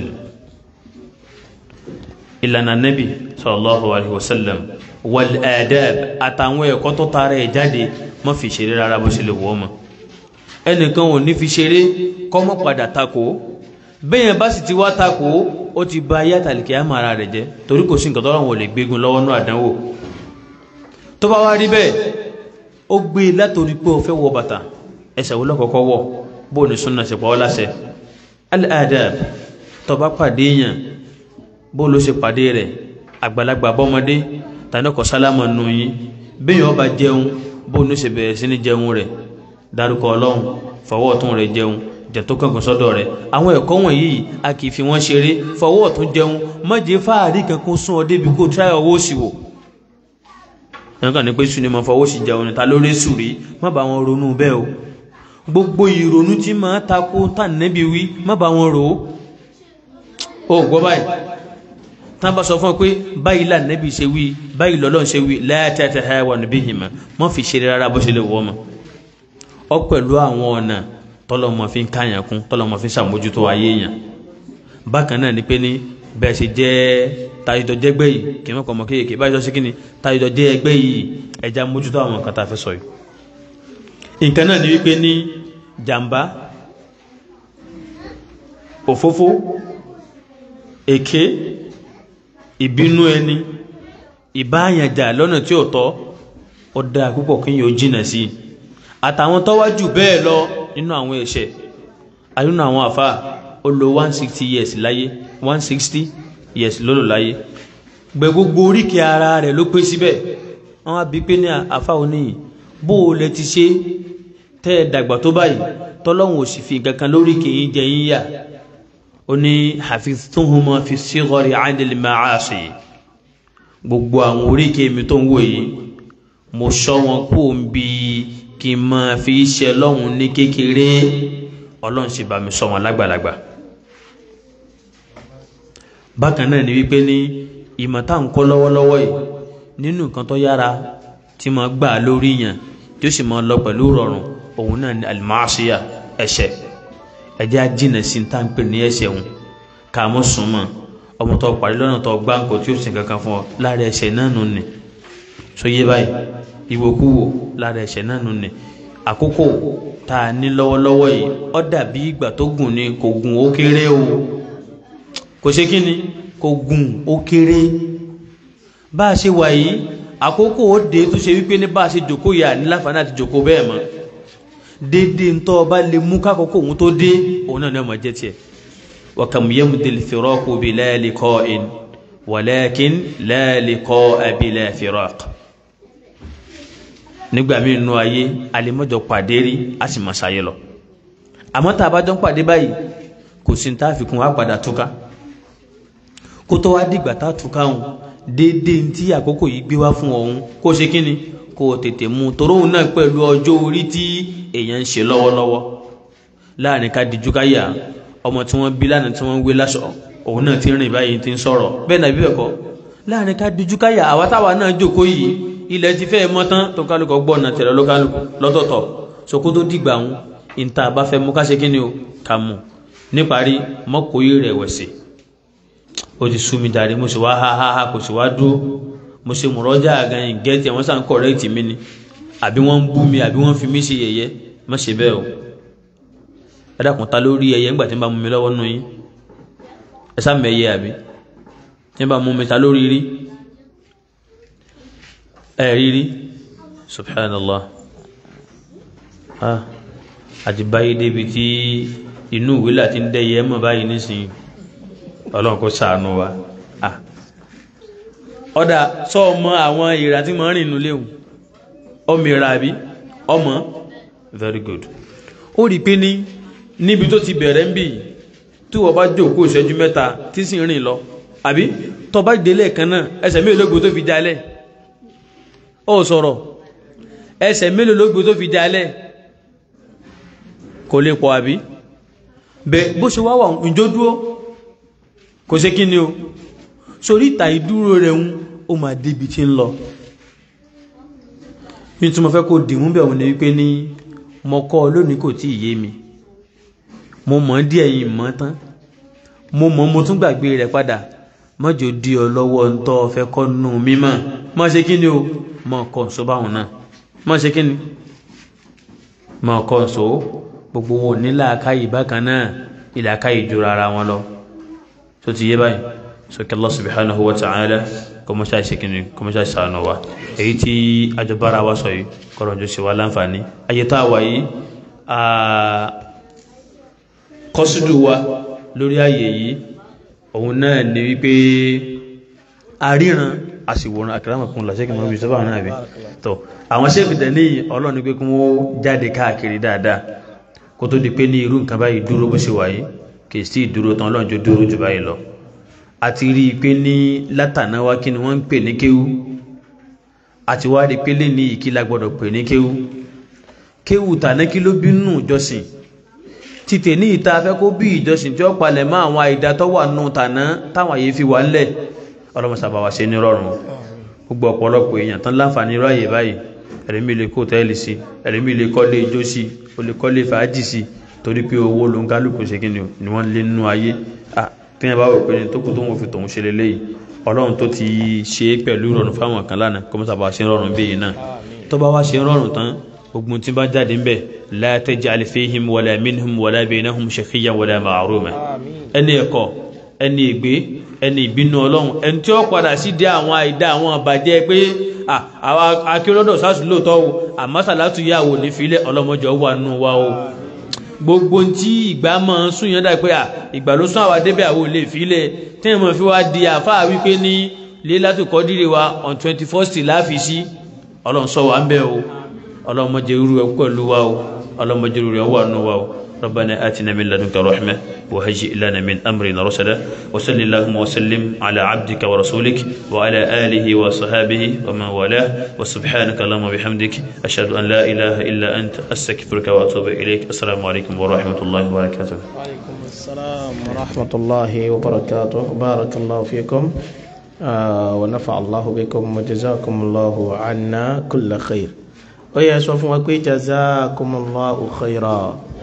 Speaker 2: ìlànà nabi sallallahu alaihi wasallam wal adab àtàwọn ẹ̀kọ́ tó tara ẹ̀ jáde má fi ṣeré rárá bó ṣe lè wọ́ mọ́ ẹnìkan ò ní fi ṣeré kọ́mọ́ padà takò bẹ́yẹn bá sì ti wá takò ó ti ba ayé àtàlìkì àmà ara rẹ̀ jẹ́ torí kò sí nǹkan tọ́rọ wọn ò lè gbégun lọ́wọ́ náà àdánwò tó bá wá rí bẹ́ẹ̀ ó gbé látorí pé ó fẹ́ wọ bàtà ẹsẹ̀ wo lọ́kọ̀ọ́kọ́ wọ̀ bó ní súnà ṣe pa ọ́ láṣẹ al-adab tó bá pàdé èèyàn bó ló ṣe pàdé rẹ̀ àgbàlagbà bọ́mọdé tàbí ọkọ̀ sálámà nù yín bẹ́yẹn ó bá jẹun bó ní ṣe bẹ̀rẹ̀ sí ní jẹun rẹ̀ dárúkọ Ọlọ́run fọwọ́ ọ̀tún rẹ̀ jẹun jẹ tó kankan sọ́dọ̀ rẹ̀ àwọn ẹ̀kọ́ wọ̀nyí a kì í fi wọ́n ṣeré fọwọ́ ọ̀tún jẹun mọ́jẹ́ fáàrí kankan sún ọ débi kó tíráyà owó sí wò ẹ̀kan ní pé sùn ni mo fọwọ́ sí jẹun níta lórí sùrí má bá wọn ronú bẹ́ẹ̀ o gbogbo ìrònú tí máa takò tàn níbi wí má bá wọn rò ó gbọ́ báyìí tán bá sọ fún ọ pé báyìí là nẹ́bí ṣe wí báyìí lọ́lọ́ ṣe wí la tatahawanu bihima mọ́ fi ṣeré rárá bó ṣe lè wọ́ mọ́ ọ pẹ̀lú àwọn ọ̀nà tọ́lọ́mọ fi ń káyàn kún tọ́lọ́mọ fi ń ṣàmójútó ayé èèyàn bákan náà ni pé ní bẹ́ẹ̀ ṣe jẹ́ tayidọ̀ jẹ́gbẹ́ yìí kì í mọ̀kọ́ ọmọ kéèké báyìí lọ sí kí ni tayidọ̀ jẹ́ ẹgbẹ́ yìí ẹja mójútó àwọn nǹkan tá a fẹ́ sọ yìí nǹkan náà ni wípé ní jàǹbá òfófó èké ìbínú ẹni ìbáyànjà lọ́nà tí ò tọ́ ó dáa púpọ̀ kí yóò jìnà sí i àtàwọn tó wá jù bẹ́ẹ̀ lọ nínú àwọn ẹ̀ṣẹ̀ àyúnà àwọn àfá ó lò 160 years láyé 160 years lólò láyé gbẹ gbogbo oríkèé ara rẹ̀ ló pé síbẹ̀ wọ́n wá bí pé ní àfá oníyìn bó o lẹ ti ṣe tẹ́ ẹ dàgbà tó báyìí tọ́lọ́hun ò sì fi nǹkan kan lóríkèé yín jẹ yín yà ó ní hafiztuhuma fi sighari 'anil ma'asi gbogbo àwọn oríkèé mi tó ń wò yìí mo ṣọ́ wọn kó ń bi kí n máa fi ṣe lọ́hùn ní kékeré ọlọ́run sì bá mi sọ wọn lágbàlagbà bákan náà ni wípé ní ìmọ̀ tá à ń kọ́ lọ́wọ́lọ́wọ́ yìí nínú nǹkan tó yára tí mo gbà lórí yàn tí ó sì máa lọ pẹ̀lú rọrùn òun náà ni al-ma'asiya ẹ̀ṣẹ̀ ẹ̀jẹ̀ ajínà sí tá à ń pè ní ẹ̀ṣẹ̀ òun ká mọ́ súnmọ́ ọmọ tó parí lọ́nà tó gbá nǹkan tí ó sì kankan fún ọ lára ẹ̀ṣẹ̀ náà nù ní so yé báyìí ìwòkúwò lára ẹ̀ṣẹ̀ náà nù ní àkókò tá a ní lọ́wọ́lọ́wọ́ yìí ó dàbí ìgbà tó gùn ni kò gùn ó kéré o kò ṣe kí ni kò gùn ó kéré bá a ṣe wà yìí àkókò ó dé tó ṣe wípé ní bá a ṣe jòkó yà ní láǹfààní àti jòkó bẹ́ẹ̀ mọ́ déédéé ń tọ́ ọba lè mú kákòókò òun tó dé òun náà ní ọmọ jẹ́ tiẹ̀ wa kam yamdil firaqu bila liqa'in walakin la liqa'a bila firaq nígbà míì nínú ayé alimọ́jọ pàdé rí a sì mọ̀ sáyé lọ àmọ́ tá a bá jọ ń pàdé báyìí kò sí ní tá a fi kún wa padà túká kó tó wá dìgbà tá a túká òun déédéé tí àkókò yìí gbé wá fún ọ̀hún kó ṣe kí ni kó o tètè mú toró òun náà pẹ̀lú ọjọ́ orí tí èèyàn ń ṣe lọ́wọ́lọ́wọ́ láàrin ká dijú ká yà ọmọ tí wọ́n bí lánàá tí wọ́n ń wé láṣọ òun náà ti rìn báyìí ti ń sọ̀rọ̀ bẹ́ẹ̀ náà bí bẹ́ẹ̀ kọ́ láàrin ká dijú ká yà àwa táwa náà jókòó yìí ilẹ̀ ti fẹ́ mọ́ tán tó kálukọ̀ gbọ́nà tẹ̀lé lọ́tọ̀ọ̀tọ̀ sokó tó dìgbà ń ìta bá fẹ́ mú ká ṣe kí ni o ká mú níparí mọ́kòóyè rẹ̀ wẹ̀sì ó ti sú mi jàre mo sì wá ha kò sì wá dúró mo ṣe mọ̀rọ́jà gan ìgẹ́tì àwọn sàn correct mi ni àbí wọ́n ń bú mi àbí wọ́n fi mí ṣe yẹ̀yẹ́ má ṣe bẹ́ẹ̀ o ẹ dákun ta lórí ẹyẹ ńgbà tí ń bá mú mi lọ́wọ́ nù yín ẹ sá mẹ́yẹ àbí tí ń bá mú mi ta lórí rí ẹ rírí subhanallah àti báyìí débi tí inú ìwé láti ń dẹ́yẹ mọ̀ báyìí nísìnyí ọlọ́run kó ṣàánú wa ọ̀dà sọ ọmọ àwọn ìrà tí mọ̀ rìn inú léwu ọmọ ìrà àbí ọmọ very good ó rí pé níbi tó ti bẹ̀rẹ̀ ń bì tí wọ́n bá jókòó ìṣẹ́jú mẹ́ta tí sì ń rìn lọ àbí tó bá délé kan náà ẹsẹ̀ mélòó lógbó tó fi jalẹ̀ ó sọ̀rọ̀ ẹsẹ̀ mélòó lógbó tó fi jalẹ̀ kò lè pọ̀ àbí bẹ́ẹ̀ bó ṣe wá wà ǹjọ́ dúró kò ṣe kí ni o sórí ìta ìdúró rẹ̀ ó máa débi tí ń lọ ní tí mo fẹ́ kó dìmú bẹ̀ wọ́n ni wípé ní mo kọ́ lónìí kò tí ì yé mi mo mọ̀ díẹ̀ yìí mọ̀ tán mo tún gbàgbé rẹ̀ padà mọ́jọ di ọ lọ́wọ́ ń tọ́ fẹ́ kọ́ nù mímọ́ mọ́ ṣe kí ni o mọ́ kọ́ ǹso báwọn náà mọ́ ṣe kí ni mọ́ kọ́ ǹso gbogbo wọn ní làákàyè bákan náà ìlàkàyè jura ara wọn lọ tó ti yé báyìí sókè Allah subhanahu wa ta'ala kọmọṣá ìṣẹ́kìnnì kọmọṣá ìṣàánú wa èyí tí ajọbára wa sọ yìí kọrọ̀jọ sí wa láǹfààní ayé tá a wà yìí kọ́sùdù wa lórí ayé yìí òun náà ni wípé àríran àsìwòrán àkàràmọ̀kún làṣẹ́kì mọ́ bí sọ́bà náà bí tó àwọn ṣẹ́fìdẹ̀ ní ọlọ́ni pé kí wọ́n jáde káàkiri dáadáa kó tó di pé ní irú nǹkan báyìí dúró bó ṣe wà yìí kì í sí ìdúró tán ọlọ́njọ́ dúró jù báyìí lọ àti rí i pé ní látànáwá kí ni wọ́n ń pè ní kéwú àti wá rí i pé lè ní ìkí la gbọ́dọ̀ pè ní kéwú tàná kí ló bínú ìjọsìn títẹ̀ ní ìta afẹ́ kó bí ìjọsìn tí ó palẹ̀ mọ́ àwọn àìdá tó wà nù tàná táwọn àyè fi wà ńlẹ̀ ọlọ́mọsàbà wá ṣe ní rọrùn gbogbo ọ̀pọ̀lọpọ̀ èèyàn tán láǹfààní ráyè báyìí ẹ̀rẹ́mí lè kó tẹ́lì sí ẹ̀rẹ́mí lè kọ́lé ijó sí ó lè kọ́lé fàájì sí torí pé owó ló ń kálukú ṣe kí ni wọ́n lé nínú ayé tí wọ́n bá wò pé tó kù tó wọ́n fi tòun ṣe lélẹ́yìí ọlọ́run tó ti ṣe é pẹ̀lú ìrọ̀rùn fáwọn kan lánàá kọ́mọ́sàbà ṣe ń rọrùn bí yìí náà tó bá wá ṣe ń rọrùn tán gbogbo tí bá jáde ń bẹ̀ la taj'al fihim wala minhum wala bainahum shaqiyyan wala ma'ruma ẹni ẹ̀kọ́ ẹni ìgbé ẹni ìbínú ọlọ́run ẹni tí ó padà sí dé àwọn àìdá àwọn àbàjẹ́ pé àwọn akérọ́dọ̀ sásù lóòótọ́ o àmọ́ sàlátù yàwó ní filẹ̀ ọlọ́mọjọ́ wà nù wa o gbogbo tí ìgbà máa ń sún yẹn dà pé ìgbà ló sún àwa débẹ̀ àwọn olè filẹ̀ tí wọ́n fi wá di àfáà wípé ní Lailatul Qadri wa on 21st láàfi sí ọlọ́run sọ wà ń bẹ̀ o ọlọ́mọjẹ́ irú ẹ̀ pẹ̀lú wa o ọlọ́mọjẹ́ irú ẹ̀ wà nù wa o ربنا آتنا من لدنك رحمة وهيئ لنا من أمرنا رشدا وصل اللهم وسلم على عبدك ورسولك وعلى آله وصحابه ومن والاه وسبحانك اللهم وبحمدك أشهد أن لا إله إلا أنت أستغفرك وأتوب إليك السلام عليكم ورحمة الله وبركاته.
Speaker 1: وعليكم السلام ورحمة الله وبركاته. بارك الله فيكم ونفع الله بكم وجزاكم الله عنا كل خير. ويا سوف نقول جزاكم الله خيرا.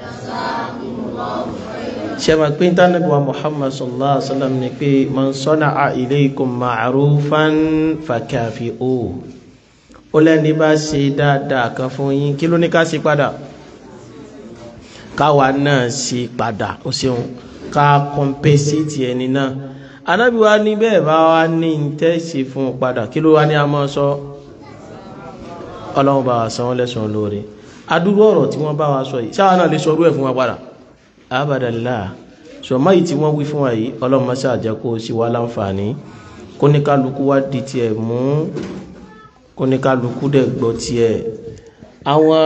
Speaker 1: شما كنت نبوة محمد صلى الله عليه وسلم نقول من صنع إليكم معروفا فكافئوه olẹ́ni bá ṣe dáadáa kan fún yín kí ló ní ká ṣe padà káwa náà ṣe padà ó ṣeun ká kọ́mpẹ́sìtì ẹni náà Ànábì wa ní bẹ́ẹ̀ bá wá ní tẹ́sí fún padà kí ló wá ní a máa sọ Ọlọ́run bá wa san wọ́n lẹ́san lóore adúrú ọ̀rọ̀ tí wọ́n bá wa sọ yìí ṣáwa náà lè sọ orú ẹ̀ fún wa padà abadallah ṣọmọ yìí tí wọ́n wí fún wa yìí Ọlọ́run máa ṣàjẹ́ kó o sì wá láǹfààní kó ní kálukú wá di tiẹ̀ mú kó ní kálukú dẹ̀ gbọ́ tiẹ̀ àwọn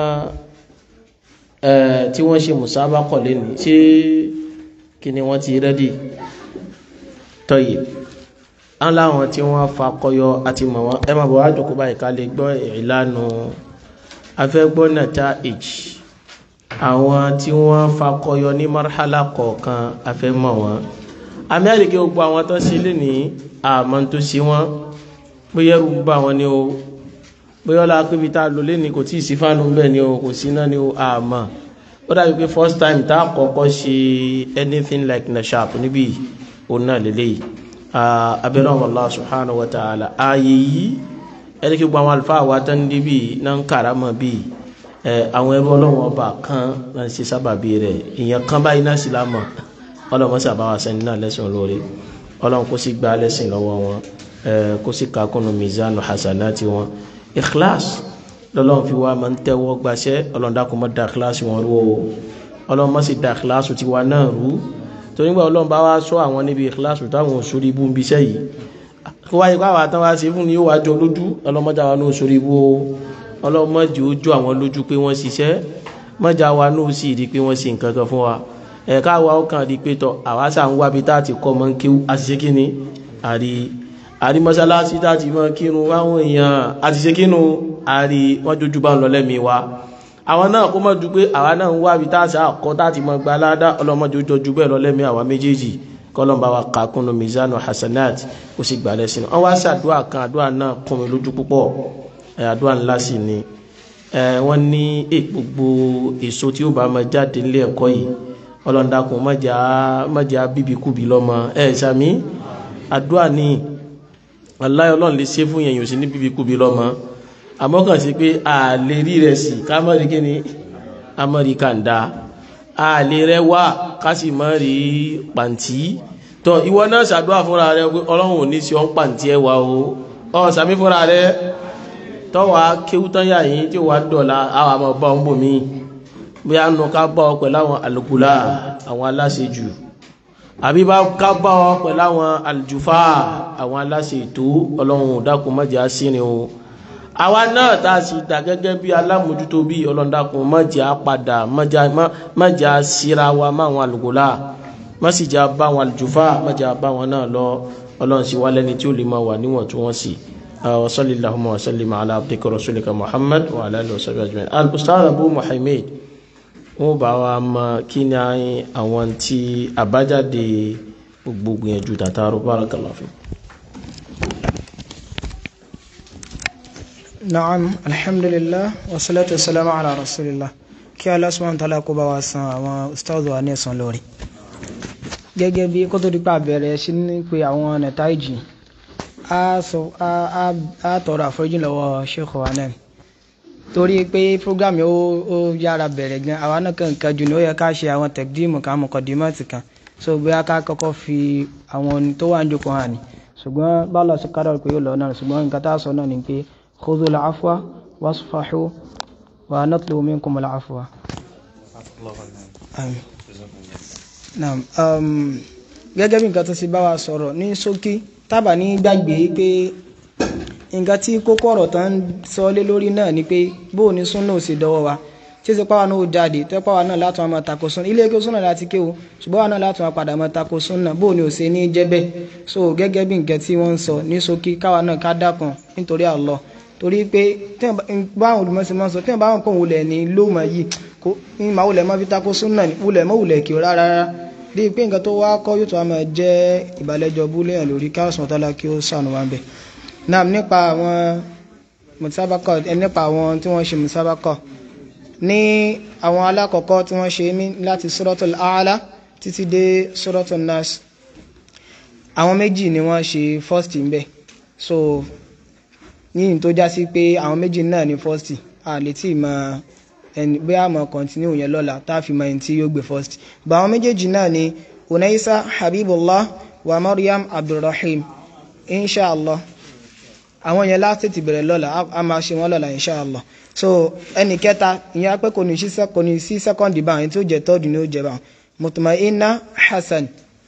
Speaker 1: tí wọ́n ṣe musabaqah lẹ́nu ṣé kí ni wọ́n ti rẹ́dì tọ́yì aláwọn tí wọ́n fakọyọ àti mọ̀ wọ́n ẹ máa bọ̀ wá jókòó báyìí ká lè gbọ́ ìlànà afẹ́gbọ́ nata'ij àwọn tí wọ́n fakọyọ ní marhala kọ̀ọ̀kan afẹ́mọ̀ wọn amẹ́ríkà gbogbo àwọn tó ṣe lé ní àmọ́ tó ṣe wọ́n bóyá ẹrù bá wọn ni o bóyá ọlá pé bí tá a lò lé ní kò tí ì sí fánú bẹ́ẹ̀ ni o kò sí náà ni o àmọ́ ó dàbí pé first time tá a kọ́kọ́ ṣe anything like nashap níbí òun náà lélẹ́yìí abẹ́rẹ́ Allah subhanahu wa ta'ala ayé yìí ẹni kí gbọ́n àwọn alfáà wa tán níbi náà ń kàrámọ̀ bí àwọn ẹrú ọlọ́wọ́ ọba kan náà ṣe sábàbí rẹ̀ ìyẹn kan báyìí náà sí lámọ̀ ọlọ́wọ́ sábàwà sẹ́ni náà lẹ́sìn lórí ọlọ́wọ́ kó sì gbá lẹ́sìn lọ́wọ́ wọn kó sì kakúnnù mizanu hasanati wọn ikhlas lọ́lọ́wọ́ fi wá máa ń tẹ́wọ́ gbaṣẹ́ ọlọ́dàkùn mọ́ da ikhlas wọn rú o ọlọ́wọ́ mọ́ sì da ikhlas ti wá náà rú torí gbà ọlọ́wọ́ bá wá sọ àwọn níbi ikhlas táwọn òṣòrí ibú ń bíṣẹ́ yìí kó wáyé káwà tán wá sí fún ní ó wá jọ lójú ọlọ́mọdá wa náà sórí ibú ọlọ́mọdé ó jọ àwọn lójú pé wọ́n ṣiṣẹ́ mọ́já wa náà sì rí pé wọ́n ṣe nǹkan kan fún wa ẹ̀ka wa ó kàn rí pé tọ́ àwa sà ń wábi tá àti kọ́ mọ́ ń kéwú àṣìṣe kí ni àrí mọ́sálásí tá àti mọ́ kírun àwọn èèyàn àṣìṣe kínú àrí wọ́n jójú bá ń lọ lẹ́mìí wa àwọn náà kó mọ́ ju pé àwa náà ń wábi tá àṣà àkọ́ tá àti mọ́ gba aládá ọlọ́mọdé ó jọjú bẹ́ẹ̀ lọ lẹ́mìí àwa méjèèjì kọlọ́mbà wa kàkúnnù mizanu hasanat ó sì gbà lẹ́sìn wọ́n wá ṣàdúrà kan àdúrà náà kún mi lójú púpọ̀ àdúrà ńlá sì ni wọ́n ní gbogbo èso tí ó bá máa jáde nílé ẹ̀kọ́ yìí ọlọ́ndàkùn mọ́jà bíbíkúbi lọ́mọ sàmí àdúrà ní aláyọ̀ ọlọ́run lè ṣe fún yẹ̀yìn ò sí ní bíbíkúbi lọ́mọ àmọ́kàn sí pé àlè rí rẹ̀ sí kámọ́rí kíni amẹ́ríkà ń dá àlè rẹ̀ wà kásì mọ́ rí pàǹtí tọ́ ìwọ náà ṣàdúrà fúnra rẹ̀ pé ọlọ́run ò ní sí ọ́n pàǹtí ẹwà o sàmí fúnra rẹ̀ tọ́wà kéwútányà yìí tí ó wà dọ̀la àwọn àmọ́ bá ń bò mí bí a nù ká bá ọ pẹ̀lú àwọn alùkùlá àwọn aláṣejù àbí bá ká bá ọ pẹ̀lú àwọn alùjùfà àwọn aláṣe ètò ọlọ́run dákun mọ́jà sírin o àwa náà tá a sì dà gẹ́gẹ́ bí alámòjútó bí ọlọ́run dákun mọ́jà padà mọ́jà síra wa máwọn alùkùlá mọ́sìjà bá àwọn alùjùfà mọ́jà bá wọn náà lọ ọlọ́run sì wá lẹ́ni tí ó lè máa wà níwọ̀ntúnwọ̀nsì. وصلى اللهم وسلم على عبدك ورسولك محمد وعلى اله وصحبه اجمعين. الاستاذ ابو محمد wọ́n bá wa mọ̀ kí ni àwọn tí àbájáde gbogbo gbìyànjú tàtàrù barakallahu fi.
Speaker 3: Na'am, alhamdulillah wa salatu wa salamu ala rasulillah. Kí Allah subhanahu wa ta'ala kó bá wa san àwọn ustaz wa ní ẹ̀san lórí. Gẹ́gẹ́ bí kó tó dípa bẹ̀rẹ̀ sí ní pé àwọn nẹ̀táìjì a tọrọ àforíjì lọ́wọ́ Sheikh wa náà torí pé program ó yára bẹ̀rẹ̀ gan àwa náà kàn jù ní ó yẹ ká ṣe àwọn tẹ̀kídìmù kan mọ̀kọ̀dìmọ̀tì kan so bóyá ká kọ́kọ́ fi àwọn tó wà ń jókòó hàn ní ṣùgbọ́n bá lọ sí kádà pé yóò lọ náà ṣùgbọ́n nǹkan tá a sọ náà ni pé khudhul afwa wasfahu wa natlubu minkumul afwa. Gẹ́gẹ́ bí nǹkan tó sì bá wa sọ̀rọ̀ ní ṣókí tábà ní gbàgbé pé nǹkan tí kókó ọ̀rọ̀ tán ń sọ lé lórí náà ni pé bóò ní súnà ò sì dọwọ́ wa tí ó sì pàwọn náà ó jáde tó pàwọn náà látún àmọ́ tako súnà ilé ẹgbẹ́ súnà láti kéwò ṣùgbọ́n wọn náà látún àpàdà mọ́ tako súnà bóò ní ò ṣe ní jẹ́ bẹ́ẹ̀ so gẹ́gẹ́ bí nǹkan tí wọ́n ń sọ ní ṣókí káwa náà ká dákan nítorí Allah torí pé báwọn olùmọ̀ọ́sí máa ń sọ tí wọ́n bá wọn kàn wulẹ̀ ní lóòmọ̀ yìí kó ní màá wulẹ̀ mọ́ fi tako súnà wulẹ̀ mọ́ wulẹ̀ kí rárá rí pé nǹkan tó wá kọ́ yóò tó wá máa jẹ́ ìbàlẹ́jọ búlẹ̀yàn lórí káàsùn ọ̀tọ́lá kí ó sànù wá ń bẹ̀. náà nípa àwọn mùsábákọ̀ nípa àwọn tí wọ́n ṣe mùsábákọ̀ ní àwọn alákọ̀ọ́kọ́ tí wọ́n ṣe láti Suratul A'la títí dé Suratul Nas àwọn méjì ni wọ́n ṣe first ń bẹ̀ so yìí tó já sí pé àwọn méjì náà ni first àlè tí ì máa ẹni bí a mọ̀ continue yẹn lọ́la táàfi mọ̀ ẹni tí yóò gbé first bá àwọn méjèèjì náà ni Unaisa Habibullah wa Maryam Abdulrahim inshallah àwọn yẹn láti ti bẹ̀rẹ̀ lọ́la a máa ṣe wọ́n lọ́la inshallah so ẹni kẹta ìyẹn pé kò ní sí second bá àwọn tí ó jẹ third ni ó jẹ bá Mutmainna Hassan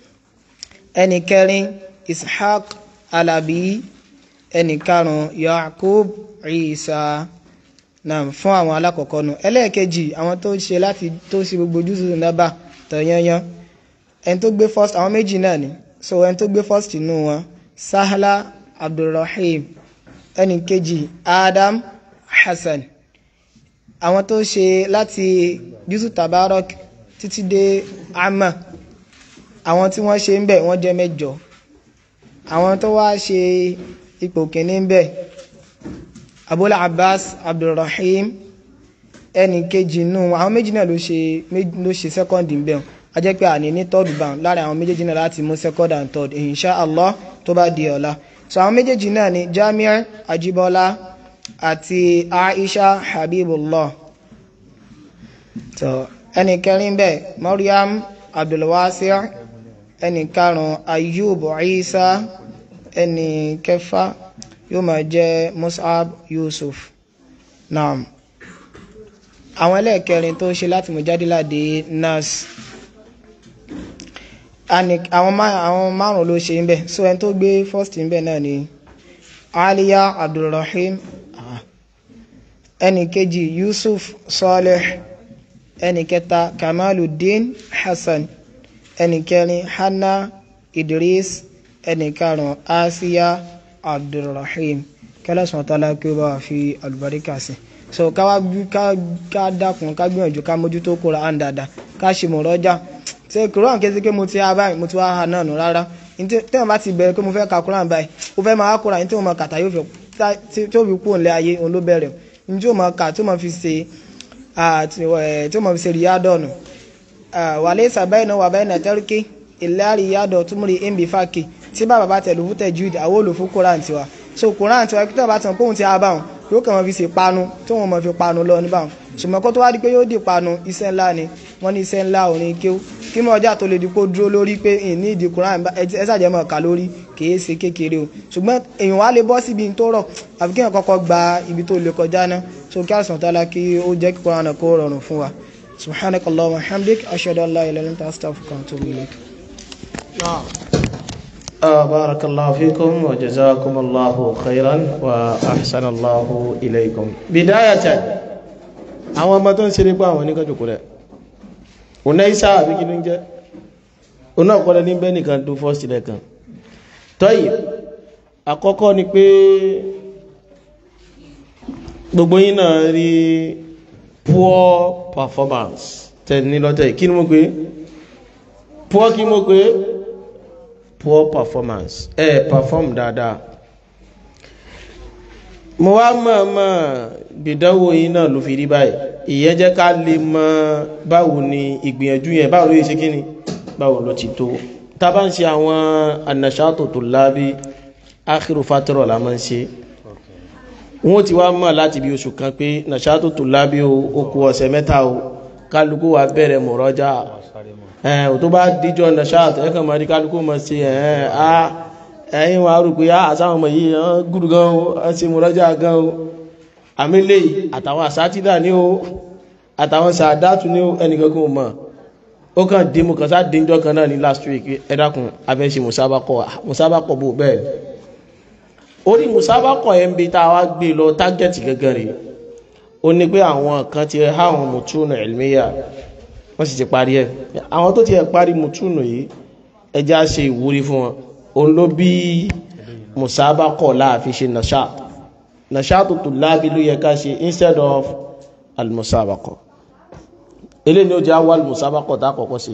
Speaker 3: ẹni kẹrin Ishaq Alabi ẹni karùn Yaqub Isa náà fún àwọn alákọ̀ọ́kọ́ nù ẹlẹ́ẹ̀kejì àwọn tó ṣe láti tó ṣe gbogbo jùsù nábà tọ̀yanyan ẹni tó gbé first àwọn méjì náà ni so ẹni tó gbé first nù wọn Sahla Abdulrahim ẹni kejì Adam Hassan àwọn tó ṣe láti jùsù Tabarak títí dé Amma àwọn tí wọ́n ṣe ń bẹ̀ wọ́n jẹ́ mẹ́jọ àwọn tó wá ṣe ipò kìíní ń bẹ̀ Abul Abbas Abdulrahim ẹni kejì nù àwọn méjì náà ló ṣe second ń bẹ̀ a jẹ́ pé àní ní third band láàrin àwọn méjèèjì náà láti mú second and third insha Allah tó bá di ọ̀la so àwọn méjèèjì náà ni Jamia Ajibola àti Aisha Habibullah so ẹni kẹrin bẹ́ẹ̀ Maryam Abdulwasi ẹni karùn Ayub Isa ẹni kẹfà yóò máa jẹ́ Mus'ab Yusuf naam àwọn ẹlẹ́ẹ̀kẹrin tó ṣe láti Mujadila dé Nas àwọn márùn ló ṣe ń bẹ̀ so ẹni tó gbé first ń bẹ̀ náà ni Aliya Abdulrahim ẹni kejì Yusuf Saleh ẹni kẹta Kamaluddin Hassan ẹni kẹrin Hanna Idris ẹni karùn Asiya Abdulrahim kẹlẹ́sùn ọ̀tọ́lá kí ó bá wà fi alùbáríkà sí so ká dákun ká gbìyànjú ká mójútó Kùránì dáadáa ká ṣe mọ̀rọ́jà ṣe Kùránì kí ẹ mo ti ha báyìí mo ti wá ha náà nù rárá tí wọ́n bá ti bẹ̀rẹ̀ pé mo fẹ́ ka Kùránì báyìí ó fẹ́ máa Kùránì tí wọ́n máa kàtà yóò fi tí ó fi kú òǹlẹ̀ ayé òun ló bẹ̀rẹ̀ ní tí ó máa kà tí ó máa fi ṣe riyadọ̀nù wàlẹ́ sàbẹ́ẹ̀ náà wà bẹ́ẹ̀ náà tẹ́rùkì ìlà riyadọ̀ túmùrì ìmbì fàkì tí bàbá bá tẹ̀lú fún tẹ̀júìdì àwọn olùfún Kùránì tiwa so Kùránì tiwa kí tó bá tàn kóhun ti ha báwọn yóò kàn wọ́n fi ṣe panu tí wọ́n mọ̀ fi panu lọ níbàwọn ṣùgbọ́n kó tó wá di pé yóò di panu iṣẹ́ ńlá ni wọ́n ní iṣẹ́ ńlá òní kéw kí mọ́ ọjà tó lè di kó dúró lórí pé ìní ìdí Kùránì ẹ ṣàjẹ́ mọ̀ ká lórí kìí ṣe kékeré o ṣùgbọ́n èèyàn wá lè bọ́ síbi tó rọ̀ àfi kí èèyàn kọ́kọ́ gba ibi tó lè kọjá náà so kí àṣà tálá kí ó jẹ́ kí Kùránì kó rọrùn fún wa subhanakallahumma wa hamdik ashhadu an la ilaha illa anta astaghfiruka wa atubu ilayk.
Speaker 1: بارك الله فيكم وجزاكم الله خيرا وأحسن الله إليكم بداية àwọn ọmọ tó ń ṣe nípa àwọn oníkan jòkó rẹ̀ ọ̀nà ìsá àbí kí ló ń jẹ́ ọ̀nà ọ̀kọ́lẹ̀ ní bẹ́ẹ̀ nìkan tó fọ́sí lẹ́kan tọ́yì àkọ́kọ́ ni pé gbogbo yín náà rí poor performance tẹ̀ ní lọ́tẹ̀ kí ni mo pé poor kí mo pé poor performance perform dáadáa mo wá mọ̀ gbìdánwò yìí náà ló fi rí báyìí ìyẹn jẹ́ ká lè mọ̀ báwo ni ìgbìyànjú yẹn báwo ló yẹ ṣe kí ni báwo ló ti tó tá bá ń ṣe àwọn an-nashatu tullabi akhiru fatira la máa ń ṣe wọ́n ti wá mọ̀ láti bí oṣù kan pé nashatu tullabi ó kù ọ̀sẹ̀ mẹ́ta o kálukú wa bẹ̀rẹ̀ mọ̀rọ́jà tó bá díjọ́ nashat ẹ̀kàn mọ̀ rí kálukú mọ̀ sí ẹ̀yìn wa rú pé àsáwọn ọmọ yìí gúrù gan o ṣe mọ̀rọ́jà gan o àmìlẹ̀ àtàwọn àsátìdà ní o àtàwọn sàádátù ní ẹnìkankan mọ̀ ó kàn dé mú kan sá díjọ́ kan náà ní last week ẹ̀dàkùn abẹ́ ṣe musabakọ̀ bó bẹ́ẹ̀ ó ní musabakọ̀ ẹ̀ ń bi tá a wá gbé lọ tágẹ́tì gẹ́gẹ́ rẹ̀ ó ní pé àwọn kan ti há àwọn mutuna ilmiya wọ́n sì ti parí ẹ̀ àwọn tó ti ẹ̀ parí mutuna yìí ẹjá ṣe ìwúrí fún wọn òun ló bí musabakọ̀ láàfin ṣe nashatu tullabi ló yẹ ká ṣe instead of al-musabakọ̀ ilé ni ó jẹ́ awal musabakọ̀ tá kọ́kọ́ sí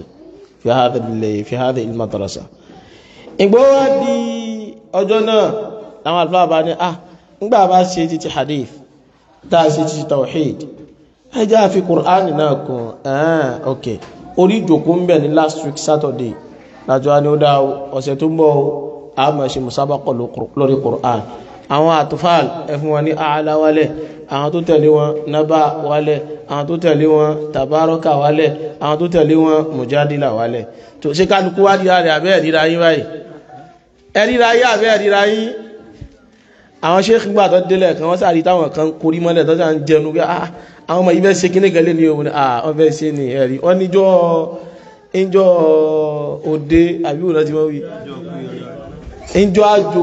Speaker 1: fi hadhihi al-madrasa ìgbó wá di ọjọ́ náà àwọn àlùfáà bá ní nígbà bá ṣe títí hadith tá a ṣe títí tawhid ẹjá fi Qur'ani náà kún ok orí ìjòkó ń bẹ̀ ní last week Saturday lájọ́ ni ó dá ọ̀sẹ̀ tó ń bọ̀ a máa ṣe musabakọ̀ lórí Qur'an àwọn àtúfàl ẹfún wọn ní àálá wálẹ̀ àwọn tó tẹ̀lé wọn nábà wálẹ̀ àwọn tó tẹ̀lé wọn tàbárọ́kà wálẹ̀ àwọn tó tẹ̀lé wọn mùjádìlà wálẹ̀ tó ṣe kálukú wá díra rẹ̀ àbẹ́ ẹ̀ríra yín báyìí ẹ̀ríra yín àbẹ́ ẹ̀ríra yín àwọn ṣéèkì gbà tó délẹ̀ kan wọ́n sàrí táwọn kan korí mọ́lẹ̀ tó sàn jẹnu pé àwọn ọmọ yìí fẹ́ ṣe kíní gẹ́lẹ́ ní òun wọ́n fẹ́ ṣe ní ẹ̀rí wọ́n níjọ́ òde àbí òun ti wọ́n wí níjọ́ àjò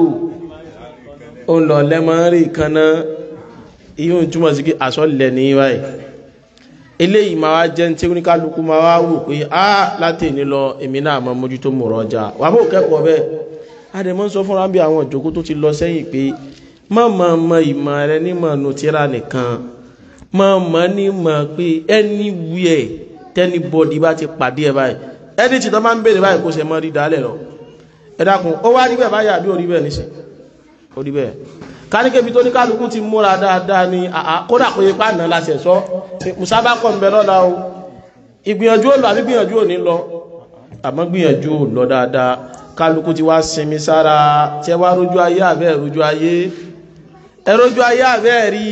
Speaker 1: òun lọ lẹ́mọ́ rí kaná ìyóò túmọ̀ sí kí àsọ̀lẹ̀ ní báyìí eléyìí máa wá jẹ́ tí oníkálukú máa wá wò pé láti ní lọ èmi náà mọ mójútó mọ̀rọ̀ ọjà wà bó kẹ́kọ̀ọ́ bẹ́ẹ̀ adẹ̀mọ́ sọ fúnra bí àwọn ìjókòó tó ti lọ sẹ́yìn pé mọ̀ ìmọ̀ rẹ nímọ̀ nùtírà nìkan mọ̀ nímọ̀ pé anywhere tẹ́nibọ́dì bá ti pàdé ẹ̀ báyìí ẹni tí tó máa ń bèèrè báyìí kó ṣe mọ́ rí dálẹ̀ lọ ẹ dákun ó wá rí bẹ́ẹ̀ báyìí àbí orí bẹ́ẹ̀ níṣẹ́ orí bẹ́ẹ̀ káníkẹ́bí tó ní kálukú ti múra dáadáa ní kódà kó yẹ pá náà láṣẹ sọ musabakọ̀ ń bẹ lọ́la o ìgbìyànjú ò lọ àbí gbìyànjú ò ní lọ àmọ́ gbìyànjú lọ dáadáa kálukú ti wá sinmi sára tí ẹ wá rójú ayé àbẹ́ rójú ayé ẹrójú ayé àbẹ́ rí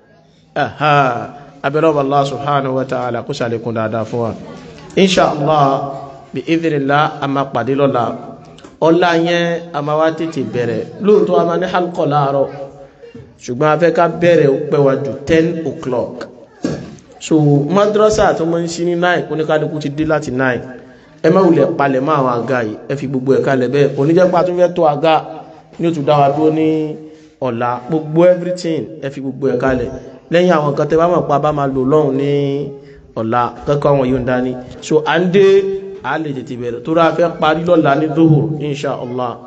Speaker 1: abẹ́rẹ́ Allah subhanahu wa ta'ala kó ṣàlékún dáadáa fún wa inṣàlá bí idhnillah a máa pàdé lọ́la ọlá yẹn a máa wá tètè bẹ̀rẹ̀ lóòótọ́ a máa ní halqa láàárọ̀ ṣùgbọ́n a fẹ́ ká bẹ̀rẹ̀ ó pẹ́ wá ju 10 o'clock so madrasa tó mọ́ ń ṣí ní 9 oníkálukú ti dé láti 9 ẹ má wulẹ̀ palẹ̀ mọ́ àwọn àga yìí ẹ fi gbogbo ẹ̀ka lẹ̀ bẹ́ẹ̀ oníjẹ́pá tó fẹ́ tó àga ní ó tún dá wa dúró ní ọ̀la gbogbo everything ẹ fi gbogbo ẹ̀ka lẹ̀ lẹ́yìn àwọn nǹkan tẹ́ bá mọ̀ pa bá máa lò lọ́hùn ní ọ̀la kẹ́kọ̀ọ́ àwọn yóò ń dání so à ń dé a lè tètè bẹ̀rẹ̀ tó rà fẹ́ parí lọ́la ní dhuhur insha Allah.